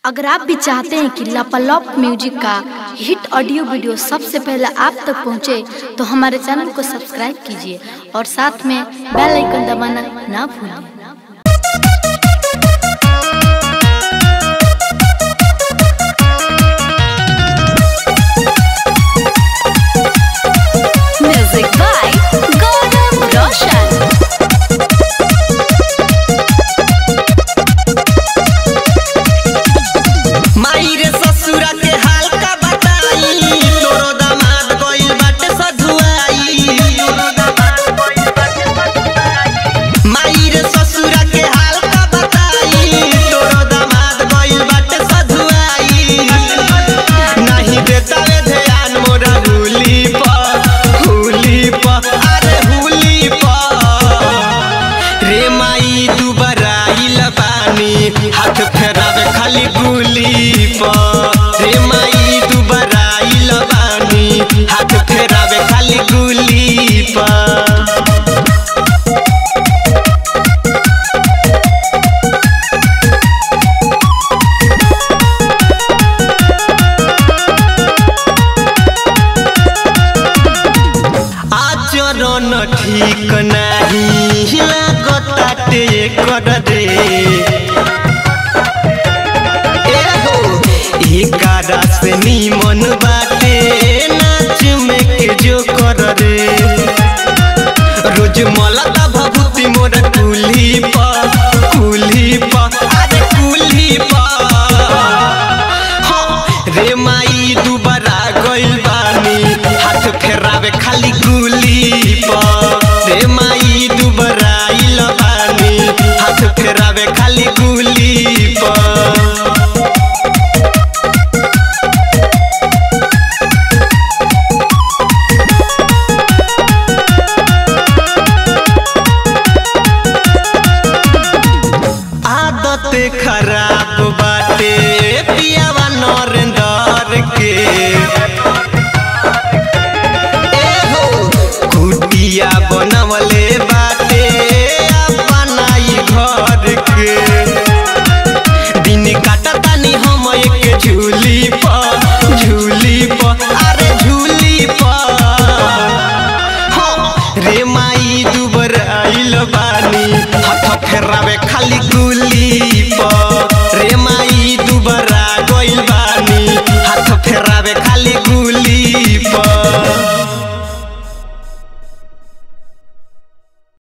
अगर आप भी चाहते हैं कि लापालॉप म्यूजिक का हिट ऑडियो वीडियो सबसे पहले आप तक पहुंचे, तो हमारे चैनल को सब्सक्राइब कीजिए और साथ में बेल आइकन दबाना ना भूलें। Music by Gaurav Roshan. हाथ फेरावे खाली गुली पर रे माई दुबारा आइल बानी, हाथ फेरावे खाली गुली पर। आचरण ठीक नाही लागताटे कर दे, एकारा से नीमन बाटे नाच में के जो कर रे। रोज मलता भभूति मोर कुल्ही पर अरे कुल्ही पर। हाँ रे माई दुबारा गइल बानी, हाथ फेरावे खाली गुली पर रे माई दुबारा आइल बानी, हाथ फेरावे खाली गुली पर। खराब बाटे पियावा नरेंद्र के, कुटिया बनवले बाटे अपनाई घर के। दिन काटतानी हम एक झूली पर अरे झूली पर। हाँ रे माई दुबर आइल बानी, हाथ फेरावे खाली गुली पर रे माई।